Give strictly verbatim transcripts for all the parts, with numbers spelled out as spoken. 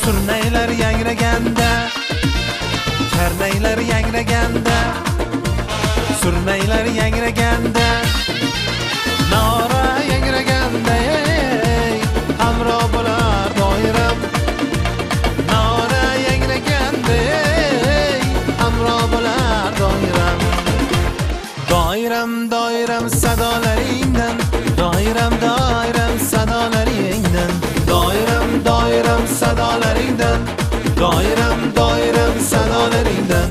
Surnaylar yangraganda, karnaylar yangraganda, surnaylar yangraganda, nora yangraganda, ey hamro bo'lar doiram. Nora yangraganda, ey hamro bo'lar doiram. Doiram doiram sadolaringdan, doiram doiram sadolaringdan, doiram doiram sadolaringdan, doiram doiram sadolaringdan.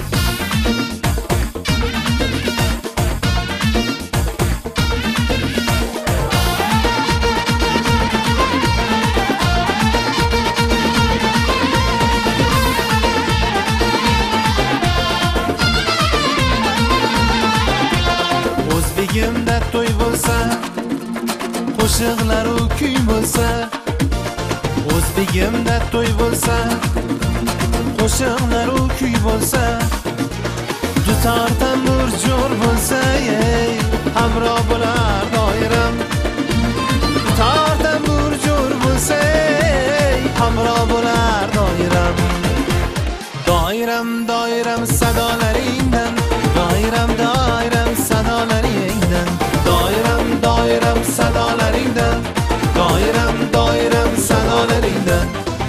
O'zbegimda to'y bo'lsa, qo'shiqlar u kuy bo'lsa, o'zbegimda to'y bo'lsa, qo'shiqlar u kuy bo'lsa, dutor tambur jo'r bo'lsa, ey hamro bo'lar doiram. Dutor tambur jo'r bo'lsa, ey hamro bo'lar doiram. Doiram doiram sadolaringdan, doiram doiram sadolaringdan, doiram doiram sadolaringdan, doiram doiram sadolaringdan.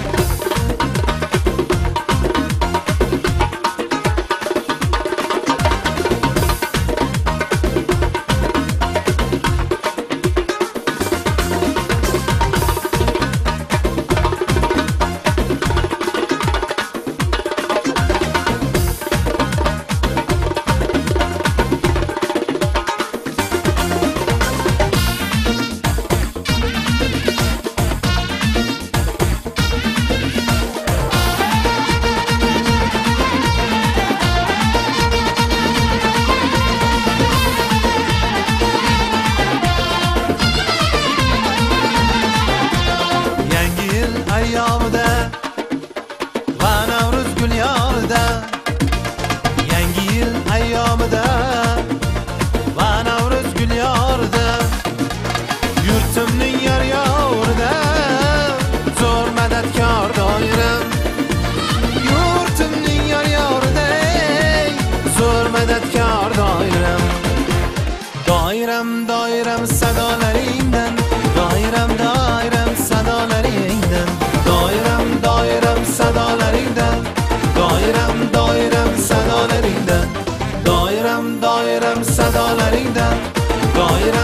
Ayyomida va Navruz gul yorida, yangi yil ayyomida va Navruz gul yorida, yurtimning yor yorida zo'r madadkor doiram. Yurtimning yor yorida zo'r madadkor doiram. Doiram doiram sadolaringdan, doiram doiram sadolaringdan, doiram doiram sadolaringdan, doiram doiram sadolaringdan, doiram doiram sadolaringdan, doiram